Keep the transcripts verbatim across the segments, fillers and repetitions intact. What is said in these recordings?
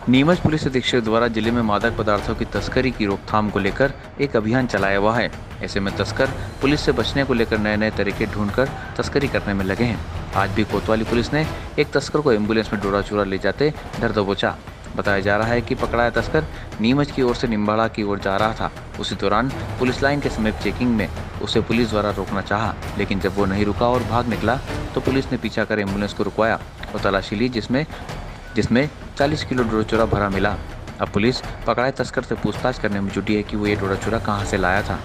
Neemuch police अधीक्षक द्वारा जिले में मादक पदार्थों की तस्करी की रोकथाम को लेकर एक अभियान चलाया हुआ है। ऐसे में तस्कर पुलिस से बचने को लेकर नए नए तरीके ढूंढकर तस्करी करने में लगे हैं। आज भी कोतवाली पुलिस ने एक तस्कर को एम्बुलेंस में डोरा चूरा ले जाते धर दबोचा। बताया जा रहा है कि पकड़ाया तस्कर नीमच की ओर से निम्बाड़ा की ओर जा रहा था। उसी दौरान पुलिस लाइन के समीप चेकिंग में उसे पुलिस द्वारा रोकना चाहा, लेकिन जब वो नहीं रुका और भाग निकला तो पुलिस ने पीछा कर एम्बुलेंस को रुकवाया और तलाशी ली, जिसमें जिसमें चालीस किलो डोरा चूरा भरा मिला। अब पुलिस पकड़ाए तस्कर से पूछताछ करने में जुटी है कि वो ये डोरा चूरा कहां से लाया था।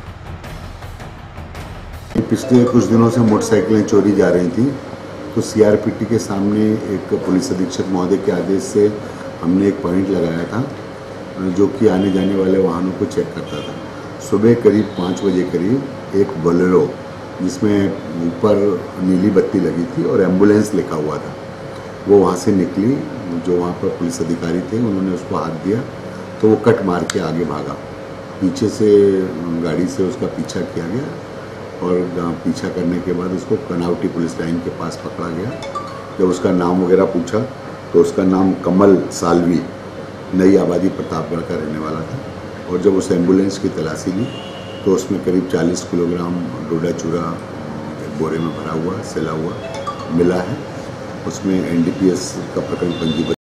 पिछले कुछ दिनों से मोटरसाइकिलें चोरी जा रही थी, तो सीआरपीटी के सामने एक पुलिस अधीक्षक महोदय के आदेश से हमने एक पॉइंट लगाया था जो कि आने जाने वाले वाहनों को चेक करता था। सुबह करीब पाँच बजे करीब एक बोलेरो जिसमें ऊपर नीली बत्ती लगी थी और एम्बुलेंस लिखा हुआ था, वो वहाँ से निकली। जो वहाँ पर पुलिस अधिकारी थे उन्होंने उसको हाथ दिया तो वो कट मार के आगे भागा। पीछे से गाड़ी से उसका पीछा किया गया और पीछा करने के बाद उसको कनावटी पुलिस लाइन के पास पकड़ा गया। जब उसका नाम वगैरह पूछा तो उसका नाम कमल सालवी, नई आबादी प्रतापगढ़ का रहने वाला था। और जब उस एम्बुलेंस की तलाशी ली तो उसमें करीब चालीस किलोग्राम डोडा चूरा बोरे में भरा हुआ सिला हुआ मिला है। उसमें एनडीपीएस का प्रकरण पंजीबद्ध